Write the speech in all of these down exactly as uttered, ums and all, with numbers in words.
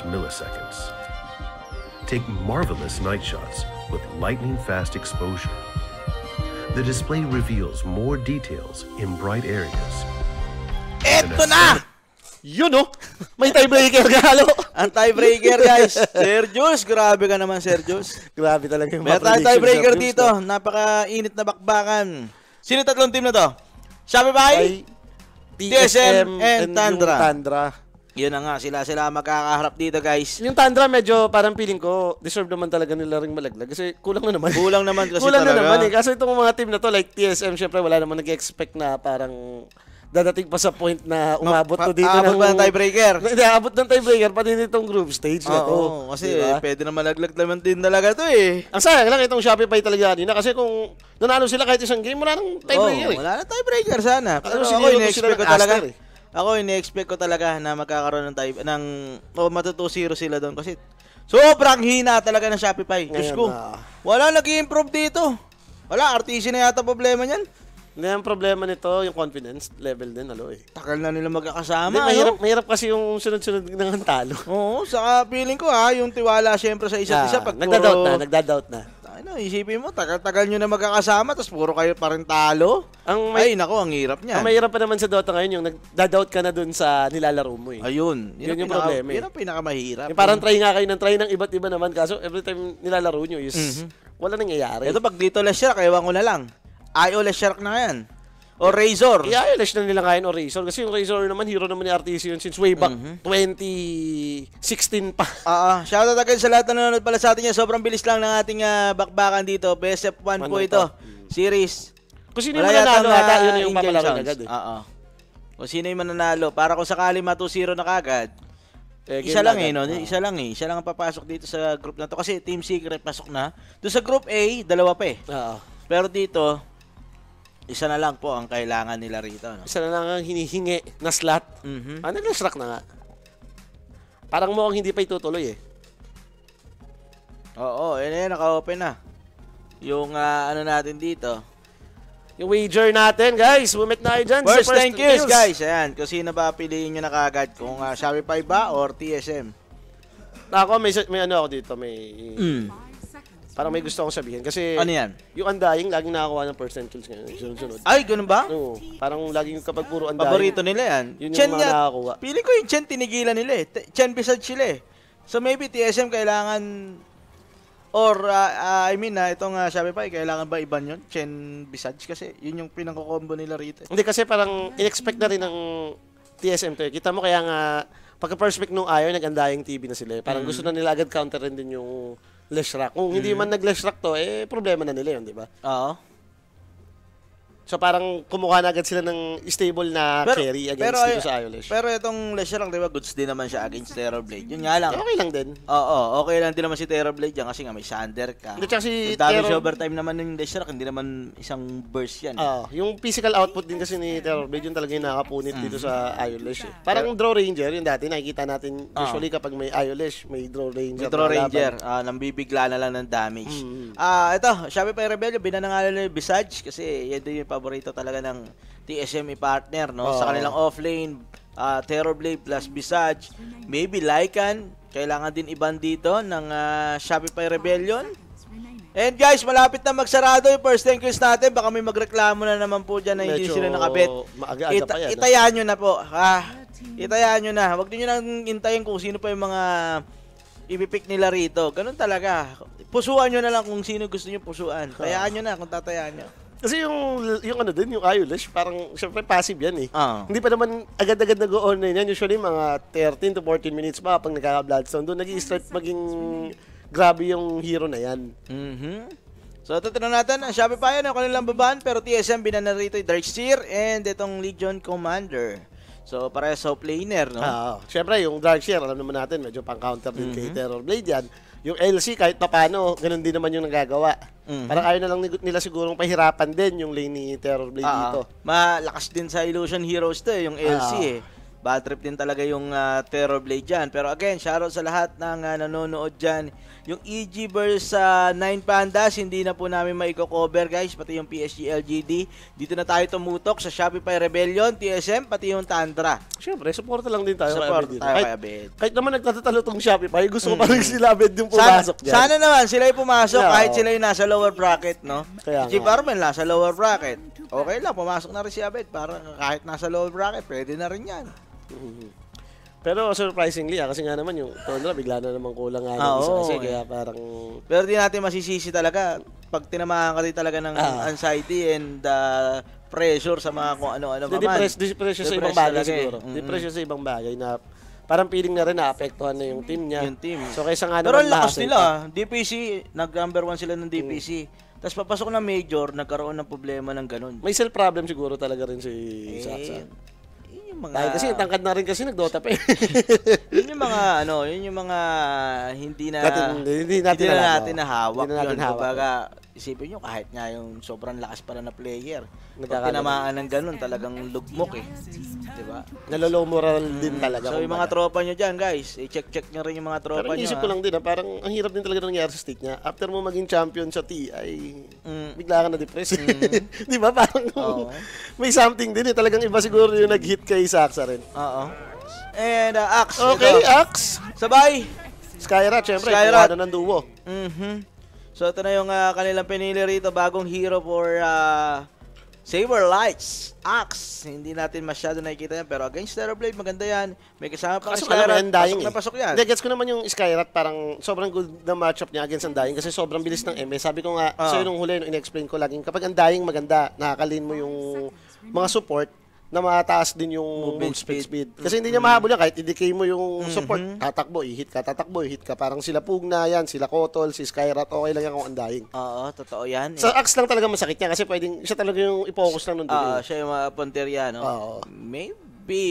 milliseconds. Take marvelous night shots with lightning-fast exposure. The display reveals more details in bright areas. Eto na! Yun no? May tiebreaker galo. Ang tiebreaker, guys. Sir Jules, grabe ka naman, Sir Jules. Grabe talaga yung May tayo tiebreaker dito. Napaka-init na bakbakan. Sino tatlong team na to? Shopify, T S M, and Tundra. Tundra. Yun na nga, sila sila magkakaharap dito, guys. Yung Tundra medyo parang feeling ko deserve naman talaga nila ring malaglag kasi kulang na naman. Kulang naman kasi kulang talaga. na naman eh. Kasi itong mga team na to like T S M, syempre wala naman nag-expect na parang dadating pa sa point na umabot to dito ng... Abot ba ng tiebreaker? Hindi, abot ng tiebreaker pati nitong group stage na to. Oo, kasi diba? Pwede na malaglag naman din talaga to eh. Ang sayang lang itong Shopify talaga kanina kasi kung nanalo sila kahit isang game, wala nang tiebreaker oh, eh. wala nang tiebreaker sana. Pero ano, ako ine-expect ko talaga. Eh. Ako ine-expect ko talaga na magkakaroon ng tie ng o oh, matutu zero sila doon kasi sobrang hina talaga ng Shopify. Diyos ko. Wala nag-i-improve dito. Wala, R T C na yata problema niyan. Hindi, ang problema nito, yung confidence level din, alo eh. Takal na nila magkakasama, Hindi, mahirap, ano? mahirap kasi yung sunod-sunod ng talo. Oo, saka feeling ko ha, yung tiwala syempre sa isa't isa. Ah, nagda-doubt na, nagda-doubt na. Ano, isipin mo, tagal-tagal nyo na magkakasama, tapos puro kayo pa rin talo. Ang may, Ay, nako, ang hirap niyan. Ang mahirap pa naman sa Dota ngayon, yung nagda-doubt ka na dun sa nilalaro mo eh. Ayun. Yun, yun yung problema eh. Yun ang pinakamahirap. Yung parang try nga kayo ng try ng iba't iba naman, kaso every time nilalaro nyo is mm-hmm. wala nangyayari. Ito pag dito less shark, ewan ko na lang. I O less shark na yan. O Razor. I-ayos na nila ngayon o Razor. Kasi yung Razor naman, hero naman ni R T C yun since way back mm-hmm. twenty sixteen pa. Oo. Uh, shoutout agad sa lahat na nanonood pala sa atin yan. Sobrang bilis lang ng ating uh, bakbakan dito. B S F one po ito. Mm. Series. Kung sino yung mananalo ata, yun yung papalaro agad eh. Oo. Kung sino yung mananalo. Para kung sakali ma two zero na kagad. Eh, isa lang eh, no? Uh. Isa lang eh. Isa lang ang papasok dito sa group na to. Kasi Team Secret pasok na. Doon sa group A, dalawa pa eh. Oo. Pero dito, isa na lang po ang kailangan nila rito. No? Isa na lang ang hinihingi na slot. Mm-hmm. Ah, nag-slack na nga. Parang mukhang hindi pa itutuloy eh. Oo, yun eh, naka-open na. Yung uh, ano natin dito. Yung wager natin, guys. Bumit na kayo dyan. First, first thank you, guys. Ayan, kung sino ba piliin nyo na kagad. Kung uh, Shopify ba or T S M. Ako, may, may ano ako dito. May... Mm. Parang may gusto akong sabihin. Kasi, ano yan? Yung Undying, laging nakakuha ng percent kills ngayon. Sunod-sunod. Ay, ganun ba? Oo. Parang laging kapag puro Undying. Paborito nila yan. Yun Chen yung mga nakakuha. Pili ko yung Chen tinigilan nila eh. Chen Visage sila eh. So maybe T S M kailangan, or uh, uh, I mean na, uh, itong uh, Shopify, kailangan ba iban yun? Chen Visage kasi yun yung pinangko-combo nila rito. Hindi kasi parang in-expect na rin ng T S M to eh. Kita mo kaya nga, pagka-perspect nung Iron, nag-Undying T V na sila eh. Parang mm. gusto na nila agad counter rin din yung Leshrac. Kung mm. hindi man nag-Leshrac to, eh, problema na nila yun, di ba? Oo. So, parang kumuha na agad sila ng stable na pero, carry against pero, dito sa Iolish. Pero itong Leshrac, di ba, goods din naman siya against Terrorblade. Yun nga lang. Eh, okay lang din. Oo, okay lang din naman si Terrorblade yan kasi nga may Sander ka. Hindi, si damage Terror... overtime naman ng Leshrac, hindi naman isang burst yan. Oo, uh, yung physical output din kasi ni Terrorblade, yung talaga yung nakapunit mm. dito sa Iolish. Eh. Parang pero, draw ranger, yung dati nakikita natin usually uh, kapag may Iolish, may draw ranger. May draw ranger, uh, nambibigla na lang ng damage. Ah, mm. uh, ito, Shopify Rebellion, binanangalan nila yung Visage kasi yan din yung paborito talaga ng T S M partner, no? Oh. Sa kanilang offlane, uh, Terrorblade plus Visage, maybe Lycan, kailangan din iban dito ng uh, Shopify Rebellion. And guys, malapit na magsarado yung first ten kills natin. Baka may magreklamo na naman po dyan na hindi sila nakabet. Ita pa yan, itayaan nyo na po. Ah, itayaan nyo na. Huwag nyo nang intayin kung sino pa yung mga ipipick nila rito. Ganun talaga. Pusuan nyo na lang kung sino gusto nyo pusuan. Tayaan nyo na kung tatayaan nyo. Kasi yung, yung ano din, yung Iolish, parang syempre passive yan eh. Uh. Hindi pa naman agad-agad nag-online yan. Usually mga thirteen to fourteen minutes pa pag nagkaka-bloodstone. Doon nag-i-start maging grabe yung hero na yan. Mm-hmm. So ito tinan natin, ang Shopify yan, ang kanilang babaan, pero T S M binana rito yung Darkseer and itong Legion Commander. So para sa planer, no? Ah, syempre yung Darkseer, alam naman natin, medyo pang-counter din mm-hmm. kay Terrorblade yan. Yung L C, kahit pa paano, ganun din naman yung nagagawa. Mm-hmm. Parang ayaw na lang nila sigurong pahirapan din yung lane ni Terrorblade uh, dito. Malakas din sa Illusion Heroes to, yung L C uh, eh. bad trip din talaga yung uh, Terrorblade dyan. Pero again, shoutout sa lahat ng uh, nanonood dyan. Yung E G versus uh, Nine Pandas, hindi na po namin maiko-cover guys, pati yung P S G L G D. Dito na tayo tumutok sa Shopify Rebellion, T S M, pati yung Tundra. Siyempre, suporta lang din tayo Support kay Abed. tayo Kahit, kay Abed. kahit naman nagtatatalo tong Shopify, gusto ko pa rin sila Abed yung pumasok sana, dyan. sana naman sila yung pumasok Yeah, kahit oh. sila yung nasa lower bracket, no? Kaya Si nga. Barman nasa lower bracket. Okay lang, pumasok na rin si Abed para kahit nasa lower bracket, pwede na rin yan. Pero surprisingly, ah, kasi nga naman yung Tundra, bigla na naman kulang nga Ah, ng isa oo, kasi, eh. kaya parang... Pero di natin masisisi talaga pag tinamahan ka din talaga ng Ah. anxiety and uh, pressure sa mga kung ano-ano pa man. Depress, depress siya sa ibang Depress bagay talaga eh. siguro. Mm-mm. Depress siya sa ibang bagay na parang feeling na rin na-apektuhan na yung team niya. Yung team. So kaysa nga Pero naman ang lakas ma-hassle nila, ka. ah. D P C, nag-number one sila ng D P C. Tapos papasok na major, nagkaroon ng problema ng ganun. May self-problem siguro talaga rin si Eh, Saksa. yun yung mga... Dahil kasi tangkad na rin kasi nag-Dota pa eh. yun yung mga, ano, yun yung mga hindi na... Natin- hindi natin hindi na alam, natin oh. nahawak Hindi na natin yun. hawak. Kumbaga, isipin nyo, kahit nga yung sobrang lakas pala na player, pag Nagkakaroon. tinamaan ng ganun, talagang lugmok eh. Diba? Nalolow moral din talaga. So yung mga kumbaga. tropa nyo dyan, guys, i-check-check nyo rin yung mga tropa Pero nyo. inisip ko lang din, ah, parang ang hirap din talaga nangyari sa state niya. After mo maging champion sa T I, Mm. bigla ka na-depress. Di ba? Parang Oo. may something din eh. Talagang iba siguro yung nag-hit kay Saksa rin. Oo. And uh, Axe, Okay, ito. Axe. Sabay! Skyrat, syempre. Skyrat. Skyrat. ng duo. Mhm. So ito na yung uh, kanilang pinili rito, bagong hero for uh, Saber Lights, Axe. Hindi natin masyado nakikita yan, pero against Terrorblade, maganda yan. May kasama pa Kaso kay alam mo, Skyrat, Undying pasok na eh. pasok yan. Hindi, gets ko naman yung Skyrat, parang sobrang good na matchup niya against Undying kasi sobrang bilis ng M S. Sabi ko nga, Ah. sa'yo nung huli, nung in-explain ko laging, kapag Undying maganda, nakakalin mo yung mga support na mataas din yung Movement move speed. speed. speed. Kasi hindi niya mahabol yan, kahit i-decay mo yung support, tatakbo, i-hit ka, tatakbo, i-hit ka. Parang sila Pugna yan, sila Kotol, si Skyrat, okay lang yan kung Undying. Oo, totoo yan. Sa Axe lang talaga masakit niya kasi pwedeng, siya talaga yung i-focus lang nun Ah, doon. siya yung mga punteriya, no? Oo. Maybe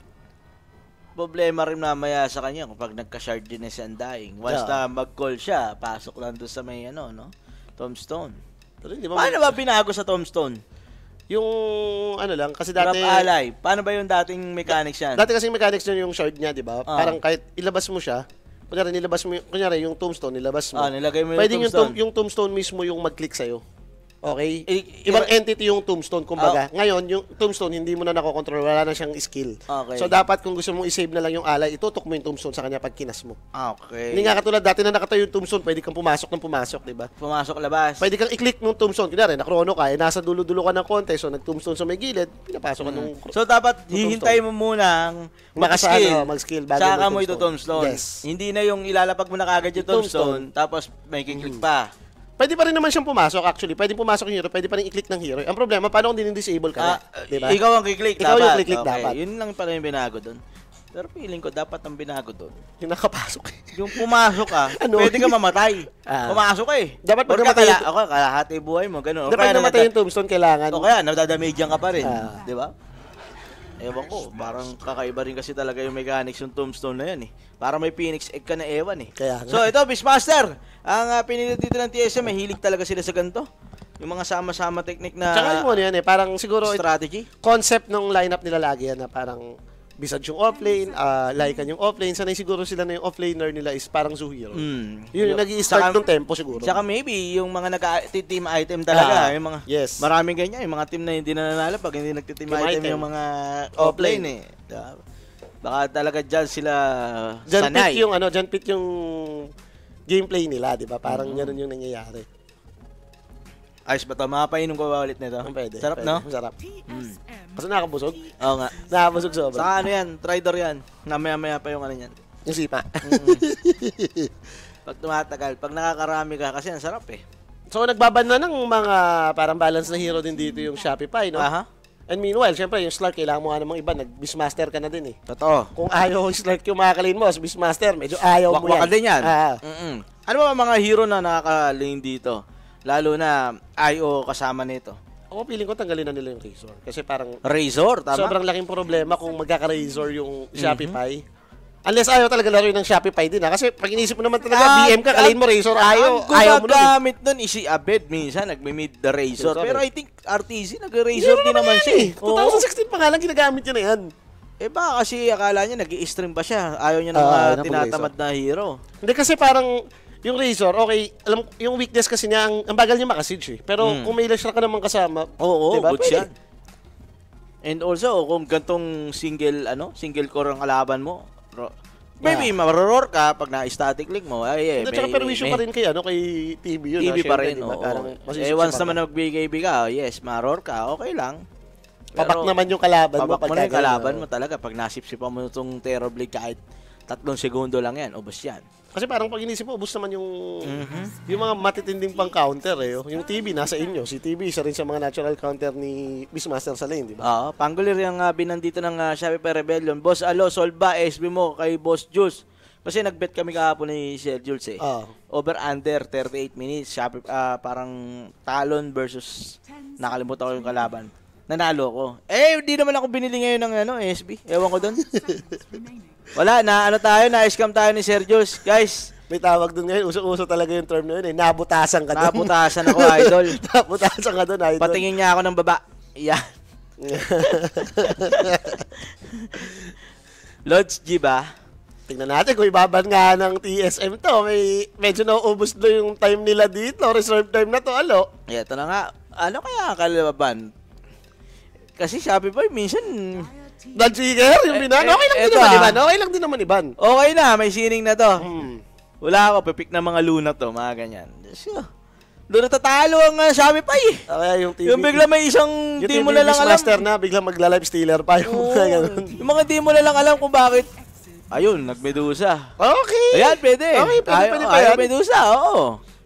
problema rin mamaya sa kanya kapag nagka-shard din na si Undying. Once Yeah. na mag-call siya, pasok lang doon sa may ano, no? Tombstone. Pero hindi ba, Paano ba binago sa Tombstone? yung ano lang, kasi Drop dati... ally. Paano ba yung dating mechanics yan? Dati kasi yung mechanics niya yung shard niya, di ba? Ah. Parang kahit ilabas mo siya, kunyari nilabas mo, yung- kunyari yung tombstone, nilabas mo. Ah, nilagay mo yung Pwedeng yung, tombstone. tom- yung tombstone mismo yung mag-click sa'yo. Okay? I- Ibang i- entity yung tombstone, kumbaga. Ngayon, yung tombstone, hindi mo na nakokontrol, wala na siyang skill. Okay. So, dapat kung gusto mong i-save na lang yung alay, itutok mo yung tombstone sa kanya pag kinas mo. Okay. Hindi nga katulad dati na nakatayo yung tombstone, pwede kang pumasok ng pumasok, di ba? Pumasok labas. Pwede kang i-click nung tombstone. Kunyari, na-chrono ka, eh, nasa dulo-dulo ka ng konti, so nag-tombstone sa may gilid, pinapasok ka nung... So dapat Yung hihintay mo munang Makasa- mag-skill. ano, mag-skill bago Saka mo mo ito tombstone. tombstone. Yes. Hindi na yung ilalapag mo na kagad yung Yung tombstone, tapos may kiklik pa. Pwede pa rin naman siyang pumasok actually. Pwede pumasok yung hero, pwede pa rin i-click ng hero. Ang problema, paano kung din-disable ka na? Ah, Diba? Ikaw ang kiklik, Ikaw dapat. yung kiklik, Okay, dapat. Yun lang pala yung binago doon. Pero feeling ko dapat ang binago doon. Yung nakapasok. Yung pumasok ka, Ano? pwede ka mamatay. Ah. Pumasok ka eh. Dapat pag Or namatay kaya, yung- ako, kalahati buhay mo, ganun. O Dapat kaya namatay yung tombstone, kailangan. O kaya, nadadamage ka pa rin. Ah. Di ba? Ewan ko, parang kakaiba rin kasi talaga yung mechanics yung tombstone na yan eh. Para may phoenix egg ka na ewan eh. Kaya nga. So ito, Beastmaster! Ang uh, pinili dito ng T S M, mahilig talaga sila sa ganito. Yung mga sama-sama technique na Tsaka yung ano yan eh, parang siguro strategy. concept ng lineup nila lagi yan na parang Visage yung offlane, uh, Lycan yung offlane. Sanay siguro sila na yung offlaner nila is parang Zuhiro. Mm. Yun yung nag-i-start Saka- ng tempo siguro. Tsaka maybe yung mga nag-team item talaga, Ah, yung mga yes. maraming ganyan, yung mga team na hindi na nanalo pag hindi nagte-team Team item, item. yung mga Offlane. offlane eh. Diba? Baka talaga dyan sila Diyan sanay. pit yung ano, diyan pit yung gameplay nila, 'di ba? Parang Mm-hmm. ganoon yung nangyayari. Ayos ba ito? Makapainom ko ba ulit nito? Ang pwede. Sarap, pwede. no? Sarap. Mm. Kasi nakakabusog. Oo nga. Nakakabusog sobra. Saka ano yan, Tridor yan. Namaya-maya pa yung ano yan. Yung sipa. Pag tumatagal, pag nakakarami ka, kasi ang sarap eh. So nagbaban na ng mga parang balance na hero din dito yung Shopify, no? Aha. And meanwhile, syempre yung Slark, kailangan mo nga namang iba, nag-Beastmaster ka na din eh. Totoo. Kung ayaw yung Slark yung makakalin mo, sa Beastmaster, medyo ayaw mo Wakwaka yan. din yan. Ah. Mm-mm. Ano ba mga hero na nakaka-lane dito? Lalo na I O kasama nito. Ako feeling ko tanggalin na nila yung Razor. Kasi parang Razor, tama? sobrang laking problema kung magkaka-Razor yung Shopify. Unless ayaw talaga laro ng Shopify din ha. Kasi pag inisip mo naman talaga, B M ka, kalin mo Razor, ayaw, Ang ayaw mo nun eh. gumagamit nun is si Abed minsan, nagme-mid the Razor. Razor, Pero eh. I think R T Z nag-Razor din naman siya eh. Oo. twenty sixteen pa nga lang ginagamit niya na yan. Eh baka kasi akala niya nag-i-stream ba siya. Ayaw niya ng Ah, mga ng tinatamad na hero. Hindi kasi parang yung Razor, okay, alam yung weakness kasi niya, ang, ang bagal niya makasage eh. Pero Mm. kung may Leshrac ka naman kasama, Oo, diba, good pwede. yan. And also, kung gantong single, ano, single core ang kalaban mo, ro- maybe maroror ka pag na-static link mo. Ay, eh, Hindi, tsaka may- perwisyo may- pa rin kay, ano, kay T V yun. T V ah, pa syempre, rin, diba? oo. Parang Eh, masisip once siya naman pa. na magbigay ka, yes, maror ka, okay lang. Pabak naman yung kalaban mo. Pabak mo na yung pagka kalaban ganun, mo talaga. Pag nasipsipan mo itong Terror Blade kahit tatlong segundo lang yan, ubos yan. Kasi parang pag inisip mo, ubus naman yung Mhm. yung mga matitinding pang counter eh. Yung T V nasa inyo. Si T V isa rin sa mga natural counter ni Beastmaster sa lane, di ba? Oo, panggulir yung uh, binandito ng uh, Shopee Rebellion. Boss Alo, solve ba S B mo kay Boss Jules? Kasi nag-bet kami kahapon ni Sir Jules eh. Oo. Over under thirty-eight minutes. Shopee, ah, parang Talon versus nakalimutan ko yung kalaban. Nanalo ko. Eh, hindi naman ako binili ngayon ng ano, S B. Ewan ko doon. Wala, na ano tayo, na-scam tayo ni Sir Jules. Guys, May tawag dun ngayon. Uso-uso talaga yung term na yun eh. Nabutasan ka dun. naputasan ako, idol. Nabutasan ka dun, idol. Patingin niya ako ng baba. Yan. Lodge G ba? Tingnan natin kung ibaban nga ng T S M to. May, medyo nauubos na yung time nila dito. Reserve time na to, alo. Ito na nga. Ano kaya ang kalaban? Kasi Shopify minsan Dodge-Seeker, yung Eh, binan. eh, Okay lang din eto, naman, ah. Iban. Okay lang din naman, Iban. okay na, may sining na to. Hmm. Wala ako, pipik na mga luna to, mga ganyan. So, doon natatalo ang uh, Shopify. Okay, yung T V. Yung bigla may isang yung di T V mo na lang alam. Master na, biglang magla-live stealer pa yung Oo, mga ganun. yung mga di mo na lang alam kung bakit. Ayun, nagmedusa. Okay. Ayan, pwede. Okay, pwede, Ay- pwede pa ayaw yan. medusa, oo.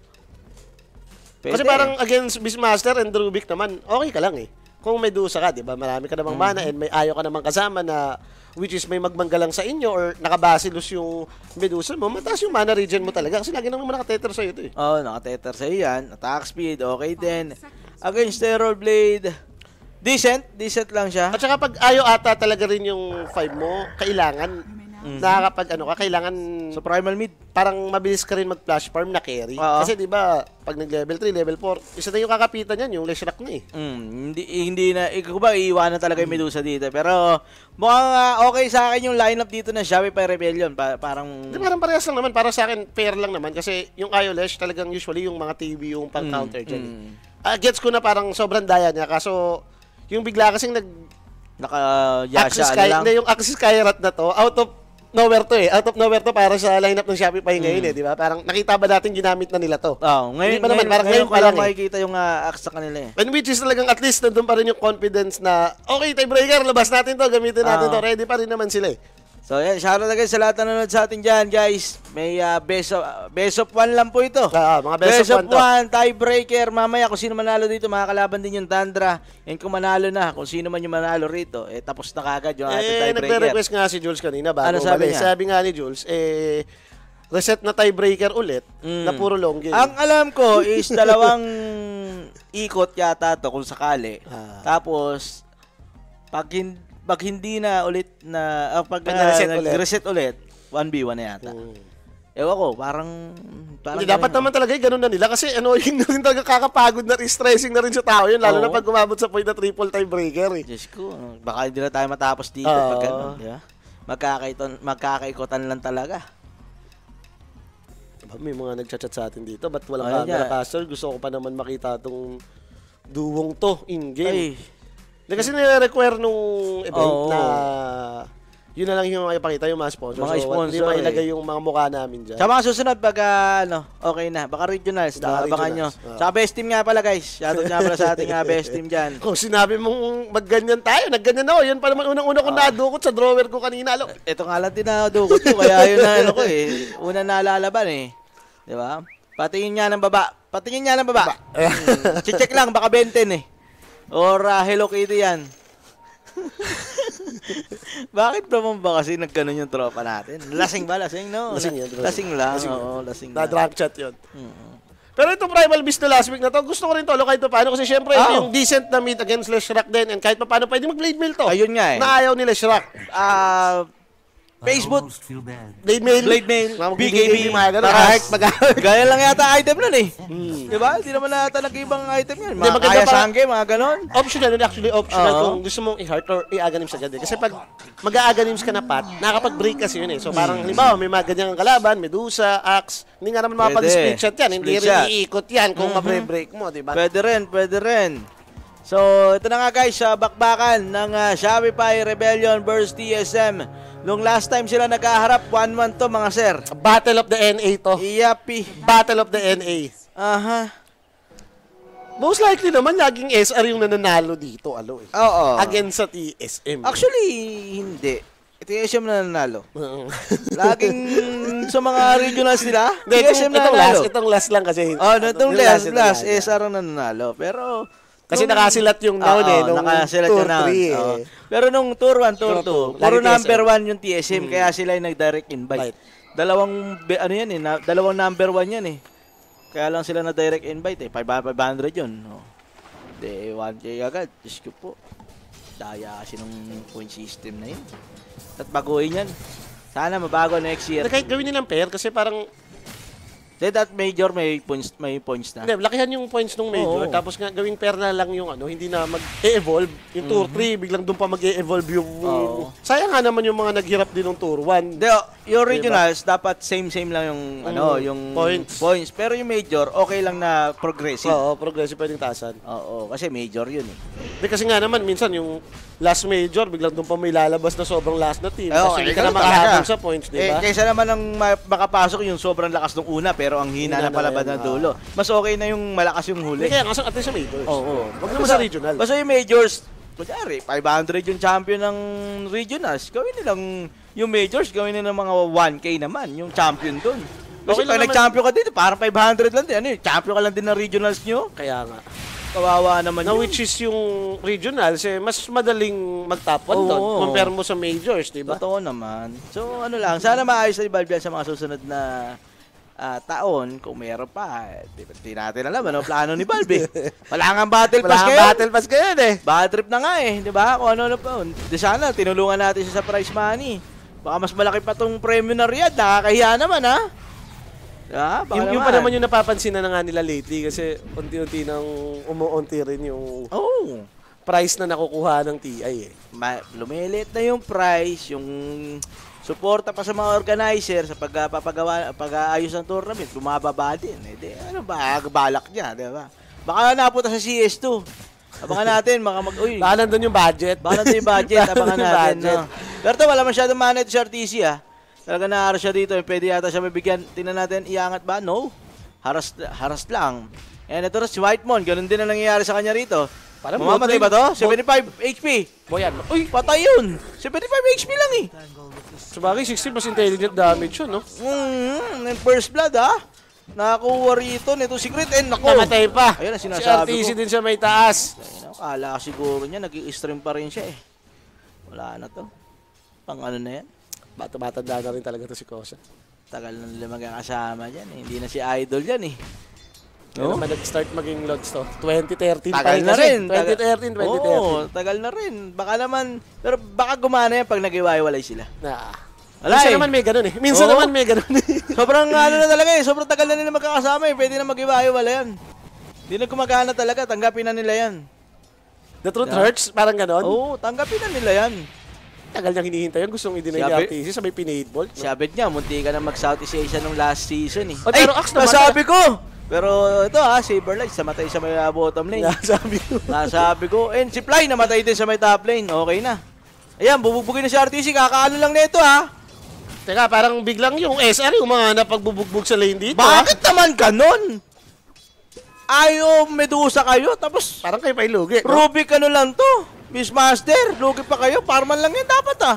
Pwede. Kasi parang against Beastmaster and Rubik naman, okay ka lang eh. Kung may dusa ka, di ba? Marami ka namang mana and may ayaw ka namang kasama na which is may magmanggalang sa inyo or nakabasilus yung Medusa mo, mataas yung mana regen mo talaga kasi lagi naman nakatether sa'yo ito eh. Oo, oh, nakatether sa'yo yan. Attack speed, okay din. Against Terror Blade, decent. Decent lang siya. At saka pag ayaw ata talaga rin yung five mo, kailangan nakakapag ano ka, kailangan So, primal mid. parang mabilis ka rin mag-flash farm na carry. Oo. Kasi di ba pag nag-level three, level four, isa na yung kakapitan yan, yung Leshrac na eh. Mm, hindi hindi na ikaw ba iiwanan talaga yung Medusa dito. Pero mukhang uh, okay sa akin yung lineup dito ng Shopify Rebellion. Pa- parang Di parang parehas lang naman, para sa akin fair lang naman kasi yung Iolesh talagang usually yung mga T V yung pang-counter dyan. eh. mm, Ah, gets ko na parang sobrang daya niya kaso yung bigla kasing nag naka-yasha Axis ano Sky, lang. hindi, yung Axis Skyrat na to, out of nowhere to eh. Out of nowhere to para sa lineup ng Shopify ngayon eh, di ba? Parang nakita ba natin ginamit na nila to? Oh, ngayon, Hindi pa naman, ngayon, parang ngayon ngayon ko pa lang lang eh. makikita yung uh, axe sa kanila eh. And which is talagang at least nandun pa rin yung confidence na okay, tiebreaker, labas natin to, gamitin natin Ah. to. Ready pa rin naman sila eh. So yan, shoutout na guys sa lahat na nanonood sa atin dyan guys. May uh, best, of, uh, best of one lang po ito. Ah, mga best of one to. one, tiebreaker. Mamaya kung sino manalo dito, makakalaban din yung Tundra. And kung manalo na, kung sino man yung manalo rito, eh tapos na kagad yung ating Eh, tiebreaker. nagre-request nga si Jules kanina bago Ano sabi umalis. niya? Sabi nga ni Jules, eh, reset na tiebreaker ulit Mm. na puro long game. Ang alam ko is dalawang ikot yata to kung sakali. Ah. Tapos, pag, hin- pag hindi na ulit na, ah, pag, Pag na- na-reset ulit. nag-reset ulit, one v one na yata. Hmm. Ewan ko, parang... parang Hindi, dapat ganun. naman talaga eh, ganun na nila kasi annoying na rin talaga, kakapagod na rin, stressing na rin sa tao yun, lalo Oo. na pag umabot sa point na triple tiebreaker eh. Diyos ko, baka hindi na tayo matapos dito Oo. pag gano'n, di ba? Magkakaiton, magkakaikotan lang talaga. Diba, may mga nagchat-chat sa atin dito, ba't walang Ayun camera nga. caster? Gusto ko pa naman makita itong duwong to in-game. Ay, Hindi kasi nire-require nung event Oo. na yun na lang yung ipakita yung mga sponsor. Mga so, sponsor, hindi mailagay eh. yung mga mukha namin dyan. sa mga susunod pag ah, ano, okay na, baka regionals, Baka baka abangan nyo. regionals, oo. Sa best team nga pala guys, shoutout nga pala sa ating ah, best team dyan. Kung sinabi mong magganyan tayo, nagganyan ako. Yan pa naman unang-una kong nadukot sa drawer ko kanina. Alo. Ito nga lang din na dukot ko, kaya yun na ano ko eh, una nalalaban eh. Di ba? Patingin nga ng baba, patingin nga ng baba. Hmm, check lang, baka benten eh. Or ah, Hello Kitty yan. Bakit naman ba kasi nagganon yung tropa natin? Lasing ba? Lasing, no? Lasing yan, lasing. Lasing lang, Lasing yan. oo, lasing Na lang. drunk chat yun. Mm. Pero itong Primal Beast na last week na to, gusto ko rin to, kahit pa paano. Kasi syempre, ito Oh. yung decent na meet against Leshrac din. And kahit pa paano, pwede mag-blade mill to. Ayun nga eh. Na ayaw ni Leshrac. Ah, Facebook, Blade Mail. Blade Mail, Mga B K B, mga ganun. Taras. Art, mag- Gaya lang yata item nun eh. Hmm. Di ba? Hindi naman nata nag-ibang item yan. Hindi, Mga maganda kaya pa- sangge, mga ganon. Optional yun, actually optional Oo. kung gusto mong i-heart or i-aganims agad eh. Kasi pag mag-a-aganims ka na pat, nakakapag-break kasi yun eh. So parang, halimbawa, may mga ganyang kalaban, Medusa, Axe, hindi nga naman Pwede. mapag-split shot yan. Hindi Split rin shot. iikot yan kung Mhm. mabre-break mo, di ba? Pwede rin, pwede rin. So, ito na nga guys, sa bakbakan ng ah, Shopify Rebellion versus T S M. Nung last time sila nagkaharap, one one to mga sir. Battle of the N A to. Iyapi. Battle of the N A. Aha. Most likely naman, laging S R yung nananalo dito, alo eh. Oo. Against sa T S M. Actually, hindi. T S M na nanalo. Laging sa mga regionals nila, Hindi, T S M itong, na itong last, nanalo. itong last lang kasi. Oh, no, itong Yung last, yung last, nanalo. S R ang nanalo. Pero, Kasi nung- nakasilat yung noun Oo, eh, nung nakasilat tour yung noun. three eh. Oo. Pero nung tour one, tour Tour two, two, puro lagi T S M. number one yung T S M, kaya sila yung nag-direct invite. Right. Dalawang, be- ano yan eh, na, dalawang number one yan eh. Kaya lang sila na-direct invite eh, five hundred yun. Oh. De, one K agad, Diyos ko po. Daya kasi nung point system na yun. At baguhin yan. Sana mabago next year. Kahit gawin nilang pair kasi parang Then that major may points may points na. hindi, lakihan yung points nung major, Oo. tapos nga gawing pair na lang yung ano, hindi na mag-e-evolve. Yung Tour three, biglang doon pa mag-e-evolve yung... Oo. Sayang nga naman yung mga naghirap din ng Tour one. De, yung regionals, dapat same-same lang yung, ano, Mm, yung points. points. Pero yung major, okay lang na progressive. Oo, progressive pwedeng tasan. Oo, kasi major yun eh. Di kasi nga naman, minsan yung last major, biglang doon pa may lalabas na sobrang last na team. Oo, Kasi hindi eh, ka na ganun makahabol talaga. sa points, di Eh, ba? kaysa naman ang ma- makapasok yung sobrang lakas ng una pero ang hina Hina na na palabas yan, ng dulo. Mas okay na yung malakas yung huli. Hindi, kaya nga, at least sa majors. Oo. Wag naman sa regional. Basta yung majors, kunyari, five hundred yung champion ng regionals. Gawin nilang yung majors, gawin nila mga one K naman, yung champion dun. Kasi Okay lang pag naman. nag-champion ka dito, parang five hundred lang din. Ano yun, champion ka lang din ng regionals nyo. Kaya nga. Kawawa naman Na yun. which is yung regionals, eh, mas madaling mag-top one Oo. doon compare mo sa majors, di ba? Totoo naman. So ano lang, sana maayos na i-Valve yan sa mga susunod na ah, taon. Kung meron pa, eh, di, di natin alam ano plano ni Valve eh. Wala nga battle pass Wala ngayon. kang battle pass ngayon eh. Bad trip na nga eh, di ba? Kung ano na pa. Di sana, tinulungan natin siya sa prize money. Baka mas malaki pa tong premyo na Riyadh. Nakakahiya naman ha. Diba? Baka Yung, yung pa naman yung napapansin na, na nga nila lately kasi unti-unti nang umuunti rin yung Oo. Oh. price na nakukuha ng T I eh. Ma- lumilit na yung price, yung suporta pa sa mga organizer sa pagpapagawa, pag-aayos ng tournament, bumababa din. Eh, di, ano ba, balak niya, di ba? Baka napunta sa C S two. Abangan natin, baka mag, uy, Baka nandun yung budget. baka nandun yung budget, Baka abangan nandun yung natin. budget. No? Pero to, wala masyadong manage sa R T C ah. Talaga naaaras siya dito, pwede yata siya mabigyan. Tingnan natin, iangat ba? No. Haras, haras lang. And ito na si Whitemon, ganun din ang nangyayari sa kanya rito. Parang Mamamatay both ba to? lane- seventy-five H P. Boyan. Uy, patay yun. seventy-five H P lang eh. Sabagay, sixty mas intelligent damage yun, no? Mm, yung first blood ah. Nakakuha rito nito secret and nako. Namatay pa. Ayun ang Si R T C sinasabi ko. din siya may taas. Ayun, akala siguro niya nag-i-stream pa rin siya eh. Wala na to. Pang ano na yan. Bata-batanda na rin talaga to si Kosa. Tagal na nila magkakasama dyan eh. Hindi na si idol dyan eh. Kaya naman nag-start maging lods to. twenty thirteen pa Tagal rin na kasi. rin. twenty thirteen, twenty thirteen. Oo, tagal na rin. Baka naman, pero baka gumana yan pag nag-iwaiwalay sila. Na. Wala Minsan eh. naman may ganun eh. Minsan Oo. naman may ganun eh. Sobrang ano na talaga eh. Sobrang tagal na nila magkakasama eh. Pwede na mag-iwaiwalay yan. Hindi na gumagana talaga. Tanggapin na nila yan. The truth Yeah. hurts, parang ganun. Oo, tanggapin na nila yan. Tagal niyang hinihintay yun. Gustong i-deny ni Sabi- R T C, sabay pinade bolt. Si Abed niya, munti ka na mag-Southeast Asia nung last season eh. Oh, pero Axe naman- nasabi ko! Pero ito ha, Saberlight, namatay sa may uh, bottom lane. Sabi ko. Nasabi ko. And si Fly, namatay din sa may top lane. Okay na. Ayan, bububugin na si R T C. Kakaano lang nito ha. Teka, parang biglang yung S R, yung mga napagbubugbog sa lane dito. ah. Bakit naman ganon? Ayaw Medusa kayo, tapos Parang kayo pa ilugi. No? Rubik ano lang to. Miss Master, lugi pa kayo. Parman lang yan dapat ah.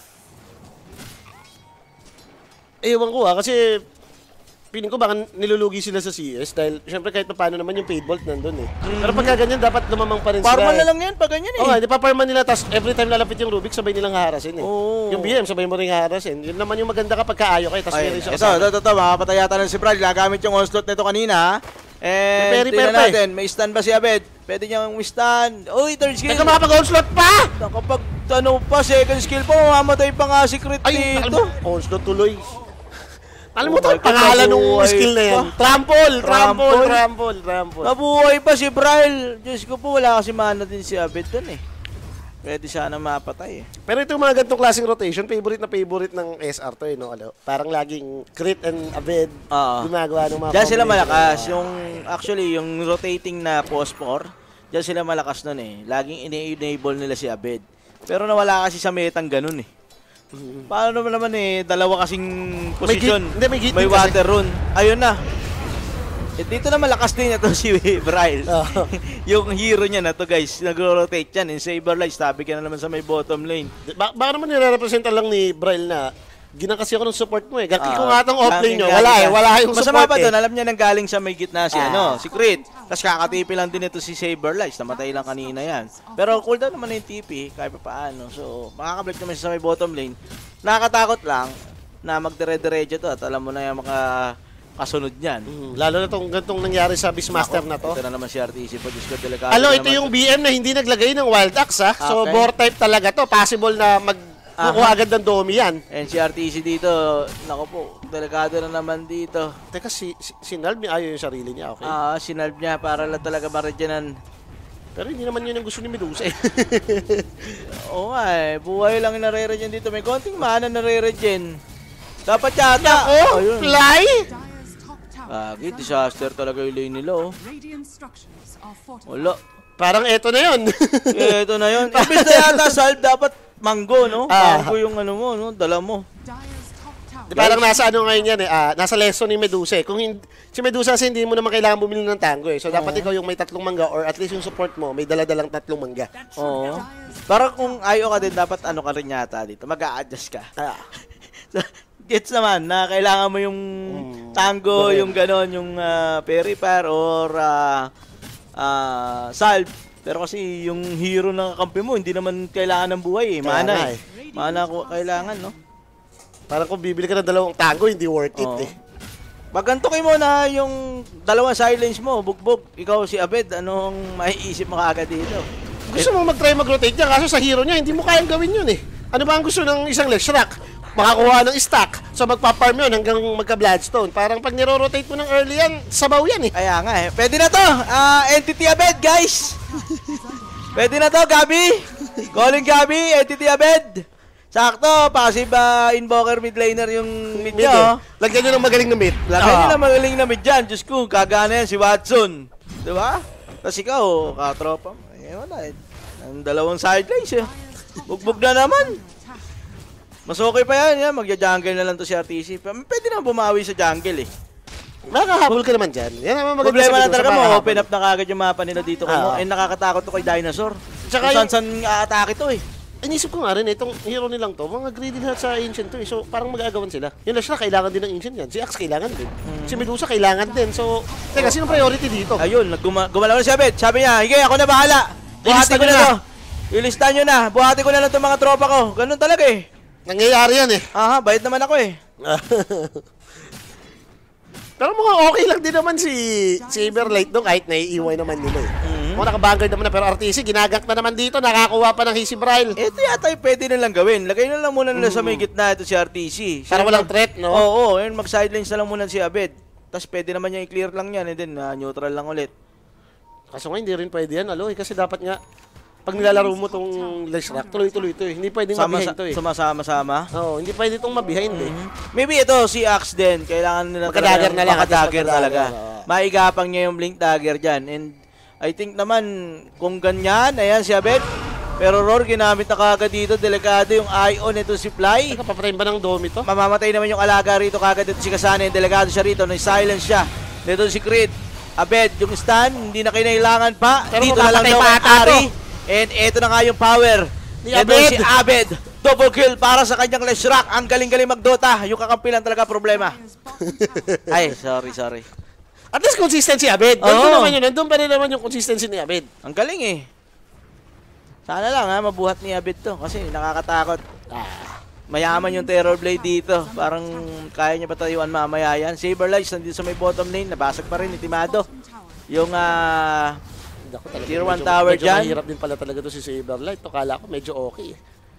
Ewan ko ah, kasi piling ko baka nilulugi sila sa C S dahil syempre kahit pa paano naman yung paid vault nandun eh. Pero pagka ganyan, dapat lumamang pa rin sila. Parman eh. na lang yan pag ganyan eh. Oo nga, di pa parman nila, tapos every time lalapit yung Rubik, sabay nilang harasin eh. Oo. Yung B M, sabay mo rin harasin. Yun naman yung maganda kapag kaayo kayo, tapos Ay, meron siya ito, ito, ito, ito, makapatay yata ng si Brad. Gagamit yung onslaught nito kanina. And May peri-peri tingnan pa eh. natin, may stand ba si Abed? Pwede niyang stand. Uy, third skill. Teka, makapag-onslaught pa! Kapag ano pa, second skill pa, mamamatay pa nga si Crit Ay, dito. Ons na tuloy. Alam mo Oh to, my God, pangalan ng nabuhay skill na yan. pa. Trample, trample, Trample. trample, trample. Nabuhay pa si Braille. Diyos ko po, wala kasi mana din si Abed dun eh. Pwede sana mapatay eh. Pero ito mga ganitong klaseng rotation, favorite na favorite ng S R to eh, no? Ano, parang laging Crit and Abed Oo. gumagawa ng mga Diyan sila combination. malakas. Yung, actually, yung rotating na phosphor, diyan sila malakas nun eh. Laging ine-enable nila si Abed. Pero nawala kasi sa metang ganun eh. Paano naman naman eh, dalawa kasing posisyon. git- hindi, may git May din kasi. water rune. Ayun na. Eh, dito na malakas din ito si Braille. Oo. Yung hero niya na to guys, nagro-rotate yan. In Saberlight, tabi ka na naman sa may bottom lane. Ba baka naman nire-representa lang ni Braille na ginang kasi ako ng support mo eh. Gaki ko Ah, nga itong offlane nyo. galing Wala ka. eh. Wala yung Masama support pa eh. doon, alam niya nang galing sa may gitna si Ah. ano, si Crit. Tapos kakatipi lang din ito si Saberlight. Namatay lang kanina yan. Pero cooldown naman na yung T P, kahit pa paano. So, makakablik naman siya sa may bottom lane. Nakakatakot lang na magdire-diretso to at alam mo na yung mga kasunod niyan. Mm, lalo na itong ganitong nangyari sa Beastmaster na to. Ito na naman si R T C po. Diyos ko, delikado Alo, na ito naman yung to. B M na hindi naglagay ng Wild Axe ha. So, Okay. bore type talaga to. Possible na mag kukuha Aha. agad ng Domi yan. And si R T C dito, nako po, delikado na naman dito. Teka, si, si, si Nalb niya ayaw yung sarili niya, okay? Ah, sinalve niya para lang talaga maregyanan. Pero hindi naman yun ang gusto ni Medusa eh. Oo nga eh, buhay lang yung nare-regen dito. May konting mana nare-regen. Dapat yata. Oh, Ayun. fly! Dire's top tower. Lagi, disaster talaga yung lane nila oh. Radiant structures are fortified. Wala. Parang eto na yun. Eh, ito na yun. Imbis na yata salve, dapat manggo, no? Ah. Manggo yung ano mo, no? Dala mo. Dire's top tower. Di parang nasa ano ngayon yan eh, ah, nasa lesson ni Medusa eh. Kung hindi, si Medusa kasi hindi mo naman kailangan bumili ng tango eh. So dapat ikaw yung may tatlong mangga or at least yung support mo, may dala-dalang tatlong mangga. Oo. Parang kung ayaw ka din, dapat ano ka rin yata dito. Mag-a-adjust ka. Ah, Gets naman na kailangan mo yung tango, bakit? yung ganon, yung uh, peripar or ah, ah, salve. Pero kasi yung hero ng kampi mo, hindi naman kailangan ng buhay eh. Kaya Mana nga eh. Mana ko kailangan, no? parang kung bibili ka ng dalawang tango, hindi worth it Oo. eh. Bagantukin mo na yung dalawang silence mo, bugbog. Ikaw si Abed, anong maiisip mo kaagad dito? Gusto mo mag-try mag-rotate niya, kaso sa hero niya, hindi mo kayang gawin yun eh. Ano ba ang gusto ng isang Leshrac? Makakuha ng stack. So magpa-farm yun hanggang magka-Bloodstone. Parang pag niro-rotate mo ng early yan, sabaw yan eh. Kaya nga eh. Pwede na to. Ah, Entity Abed, guys. Pwede na to, Gabi. Calling Gabi, Entity Abed. Sakto, passive uh, invoker mid laner yung mid Mid niya. eh. Oh. Lagyan nyo ng magaling na mid. Lagay Ah. nyo na magaling na mid dyan. Diyos ko, kagana yan si Watson. Diba? Tapos ikaw, katropa mo. Ayun na eh. Ang dalawang sidelines eh. Bugbog na naman. Mas okay pa yan, yan. Magja-jungle na lang to si R T C. Pwede na bumawi sa jungle eh. Makakahabol ka naman dyan. Yan naman maganda Problema sa lang Medusa, talaga mo, makakahabol. open up na kagad yung mapa nila dito kay mo. Ah. Eh, nakakatakot to kay Dinosaur. Tsaka Kung yung- saan saan aatake to eh. Inisip ko nga rin, itong hero nilang to, mga greedy lahat sa Ancient to eh. So, parang mag-aagawan sila. Yung Lashra, kailangan din ng Ancient yan. Si Axe, kailangan din. Si Medusa, kailangan din. So, teka, sino priority dito? Ayun, nagguma- gumalaw na si Abed. Sabi niya, hige, ako na bahala. Buhati Ilista ko nyo na na. to. Ilista nyo na. Buhati ko na lang itong mga tropa ko. Ganun talaga eh. Nangyayari yan eh. Aha, bayad naman ako eh. Pero mukhang okay lang din naman si Saberlight doon kahit naiiway naman nila eh. Mhm. Mukhang nakabangard naman na pero R T C, ginagak na naman dito, nakakuha pa ng Hisibrail. Ito yata yung pwede nilang gawin. Lagay na lang muna nila sa may gitna ito si R T C. Para walang threat, no? Oo, oo. Yun, mag-sidelines na lang muna si Abed. Tapos pwede naman niya i-clear lang yan. And then, ah, neutral lang ulit. Kaso nga, hindi rin pwede yan, alo eh. Kasi dapat nga, pag nilalaro mo tong Leshrac, tuloy-tuloy ito eh. Hindi pwedeng Sama, mabihind to eh. sumasama-sama. Oo, hindi pwede itong mabihind eh. Maybe ito, si Axe din. Kailangan nila Magka-dagger na lang, Magka-dagger magka-dagger, talaga. oo. Maigapang niya yung blink dagger dyan. And I think naman, kung ganyan, ayan si Abed. Pero Roar, ginamit na kagad dito. Delikado yung Ion ito si Fly. Teka, papatayin ba ng Domi to? Mamamatay naman yung alaga rito kagad dito si Kasane. Delikado siya rito. Na-silence siya. Dito si Creed. Abed, yung stun, hindi na kinailangan pa. Pero dito na lang mapapatay daw pa kay ata Ari. And eto na nga yung power. Ni Ito Abed. si Abed. Double kill para sa kanyang Leshrac. Ang galing-galing magdota. Yung kakampilan talaga problema. Dire's bottom tower. Ay, sorry, sorry. At least consistency, Abed. Oo. Nandun naman yun. Nandun pa rin naman yung consistency ni Abed. Ang galing eh. Sana lang ha, mabuhat ni Abed to. Kasi nakakatakot. Ah. Mayaman yung Terror Blade dito. Parang kaya niya patayuan mamaya yan. Saberlight nandito sa may bottom lane. Nabasag pa rin, itimado. Bottom tower. Yung ah... Naku, talaga, Tier one medyo- tower medyo dyan. mahirap din pala talaga to si Saberlight. To kala ko medyo okay eh.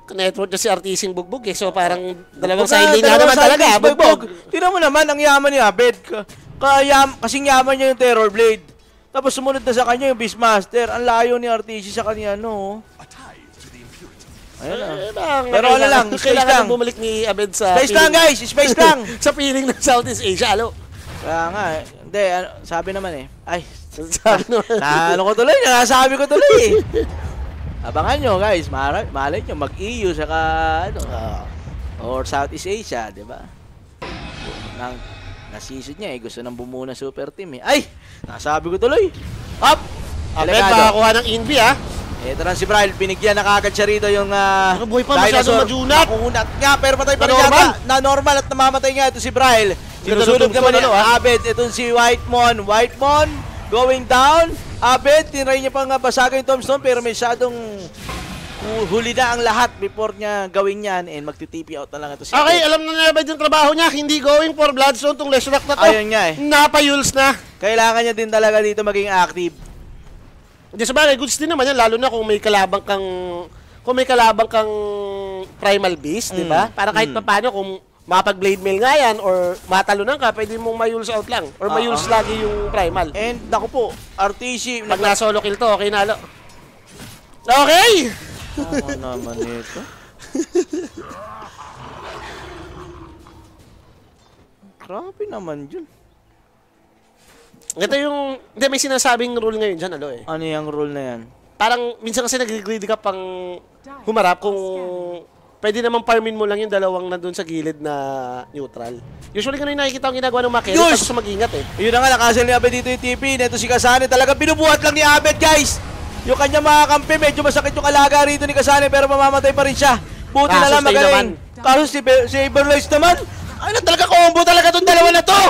network niya si Artising bugbog eh. So parang dalawang Bugbog side lane na dalawang naman side talaga. lanes, Bugbog. Tingnan mo naman, ang yaman ni Abed. Ka, kaya, kasing yaman niya yung Terror Blade. Tapos sumunod na sa kanya yung Beastmaster. Ang layo ni R T C sa kanya, no? Ayun na. Eh, lang, Pero ano lang, space kailangan lang. nang bumalik ni Abed sa Space lang, guys! Space lang! sa piling ng Southeast Asia. Alo. Kaya nga, eh. Hindi, ano, sabi naman eh. Ay, Sabi naman. na ano ko tuloy, nasabi ko tuloy eh. Abangan nyo, guys. Malay, malay nyo, mag-E U saka, ano, Ah. or Southeast Asia, di ba? Nang, na-season niya eh. Gusto nang bumuo ng super team eh. Ay! Nasabi ko tuloy. Up! Abed, Delikado. makakuha ng Invi ah. Ito na si Brian, binigyan na kagad siya rito yung uh, Ano, buhay pa, masyadong majunat. Makunat nga, pero patay pa Na rin normal. yata. Na normal at namamatay nga ito si Brian. Sinusunod Ganda ng naman ni tungkol, ano, ah. Abed. Itong si Whitemon. Whitemon going down. Abed, tinry niya pang uh, basagin yung tombstone pero masyadong hu- huli na ang lahat before niya gawin yan and magti-T P out na lang ito si Okay, Abed. alam na ni Abed yung trabaho niya. Hindi going for Bloodstone tong Leshrac na to. Ayun nga eh. Napayuls na. Kailangan niya din talaga dito maging active. Hindi sa bagay, goods din naman yan. Lalo na kung may kalabang kang... Kung may kalabang kang Primal Beast, di ba? Mm. Para kahit Mm. pa paano, kung mapag-blade mail nga yan or matalunan ka, pwede mong mayuls out lang. Or mayuls Oo. lagi yung Primal. And ako po, R T C. Pag na-solo kill to, okay na, alo. Okay! Oo naman ito. Grabe naman yun. Ito yung... Hindi, may sinasabing rule ngayon dyan, alo eh. Ano yung rule na yan? Parang minsan kasi nag-greedy ka pang humarap kung pwede namang farmin mo lang yung dalawang nandun sa gilid na neutral. Usually ganun yung nakikita ang ginagawa ng Makeri, Yus! tapos mag-ingat eh. Yun na nga, nakasal ni Abed dito yung T P. Neto si Kasane, talaga binubuhat lang ni Abed, guys! Yung kanya mga kampi, medyo masakit yung alaga rito ni Kasane, pero mamamatay pa rin siya. Buti na Kaso lang stay magaling. Kaso si, Be- si Everlight naman, ay na talaga combo talaga tong dalawa na to!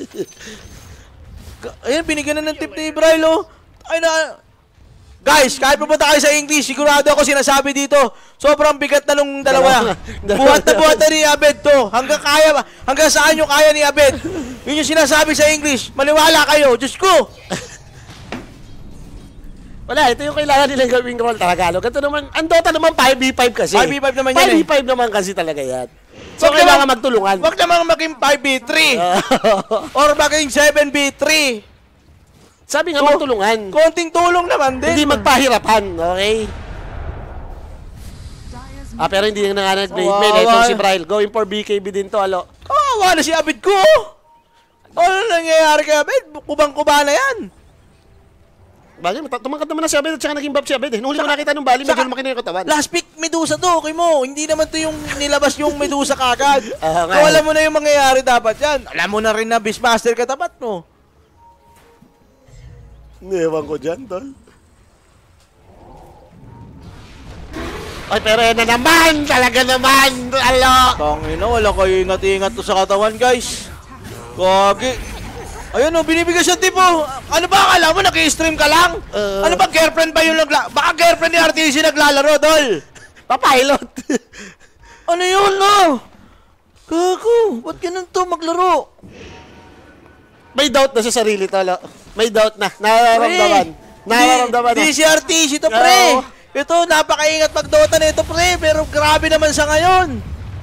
Ka- Ayun, binigyan na ng tip ni Ibrail, oh. Ay na... Guys, kahit pupunta kayo sa English, sigurado ako sinasabi dito, sobrang bigat na nung dalawa. Dalawa. Buhat na buhat na ni Abed to. Hanggang kaya, hanggang saan yung kaya ni Abed. Yun yung sinasabi sa English. Maniwala kayo, Diyos ko. Wala, ito yung kailangan nilang gawing role talaga. No? Ganito naman, ang Dota naman five v five kasi. five v five naman yan five v eh. five naman kasi talaga yan. So, Wag kailangan naman- magtulungan. Huwag namang maging five v three or maging seven v three. Sabi nga So, magtulungan. Konting tulong naman din. Hindi magpahirapan, okay? Dire's Ah, pero hindi na nga nag-blade Kawawa. mail. Itong si Bryle, going for B K B din to, alo. Kawawa na si Abed ko. Ano nangyayari kay Abed? Kubang-kuba na yan. Bagay, mata- tumangkad naman na si Abed at saka naging buff si Abed eh. Nung huli ko nakita nung bali, medyo Saka- lumaki na yung katawan. Last pick, Medusa to, okay mo. Hindi naman to yung nilabas yung Medusa kagad. Ah, nga. Kung alam mo na yung mangyayari dapat yan. Alam mo na rin na Beastmaster katapat mo. Ewan ko dyan, tol. Ay, pero yan na naman! Talaga naman! Alo! Tangina, wala kayo ingat-ingat to sa katawan, guys. Kagi. Ayun o, binibigyan siya tipo. Ano ba akala mo, nag-i-stream ka lang? Uh, ano ba, girlfriend ba yung nagla... Baka girlfriend ni R T C naglalaro, tol. Papilot! Ano yun, no? Gago, ba't ganun to maglaro? May doubt na sa sarili, tol. May doubt na. Nararamdaman. Nararamdaman na. Di si R T C to, pre. Oo. Ito, napakaingat mag-Dota na ito, pre. Pero grabe naman sa ngayon.